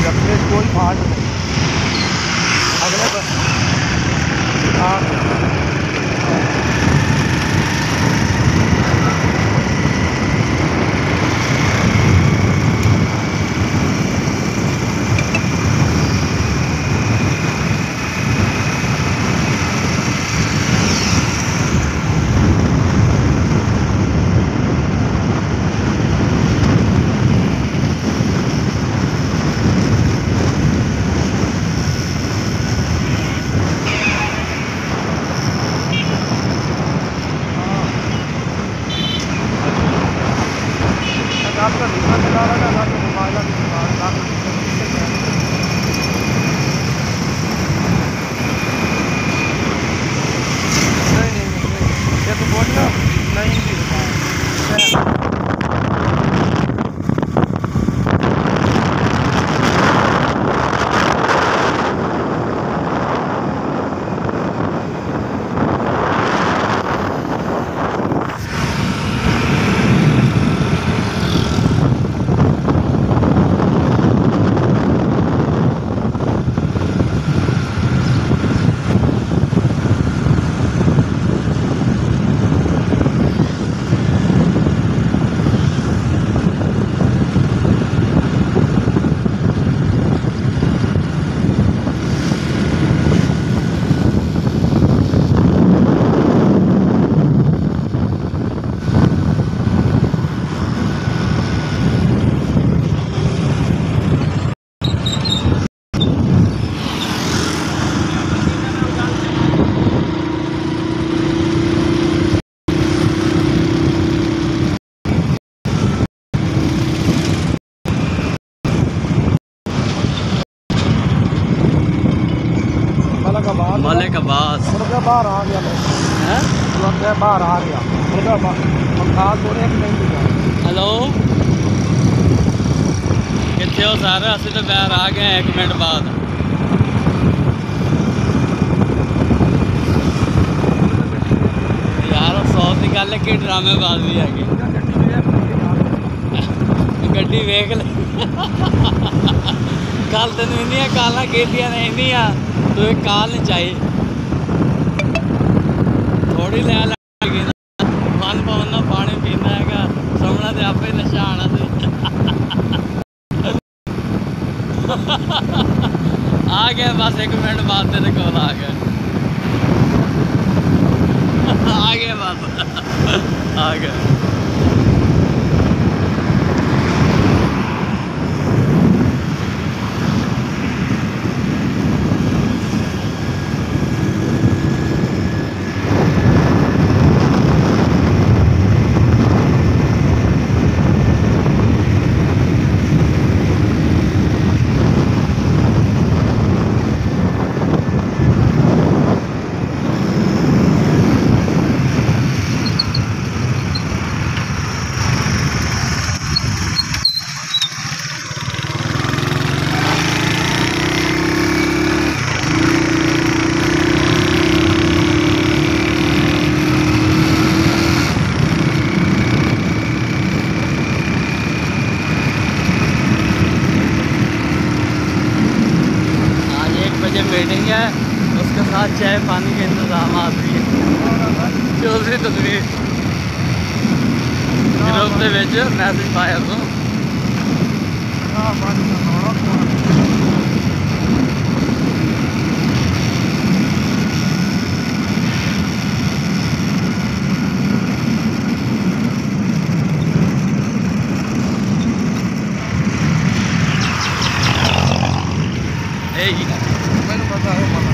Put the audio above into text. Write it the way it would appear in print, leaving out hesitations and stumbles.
रखने कोई फाल्ट नहीं। अगले पर हाँ आपका दूसरा चला रहा था तो मोबाइल नहीं ये तो बोल ना नहीं मलिक अब्बास मुर्गा बाहर आ गया मुर्गा बाहर आ गया मुर्गा पंखा थोड़े नहीं दिखा। हेलो कितने हो सारे असं तो बाहर आ गए 1 मिनट बाद। यार 100 की गल है कि ड्रामेबाज भी है गड्डी वेख ले कल तेन इनिया काला कीतियां ने इनिया तो एक काल नहीं चाहिए थोड़ी लै लगी मन पवन पानी पीना है समझना तो आपे नशा आना आ गया बस 1 मिनट बाद तेरे को आ गया बस आ गया। मीटिंग है उसके साथ चाय पानी के इंतजाम भी है चौधरी तकरीर ग्रुप के मैसेज पाया तो मैंने पता है